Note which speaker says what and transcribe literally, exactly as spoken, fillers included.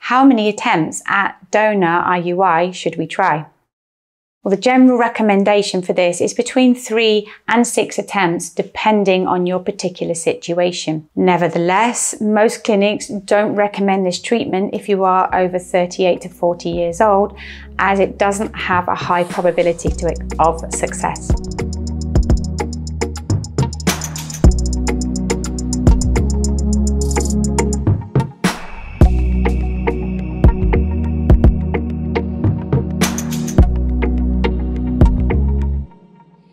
Speaker 1: How many attempts at donor I U I should we try? Well, the general recommendation for this is between three and six attempts, depending on your particular situation. Nevertheless, most clinics don't recommend this treatment if you are over thirty-eight to forty years old, as it doesn't have a high probability to, of success.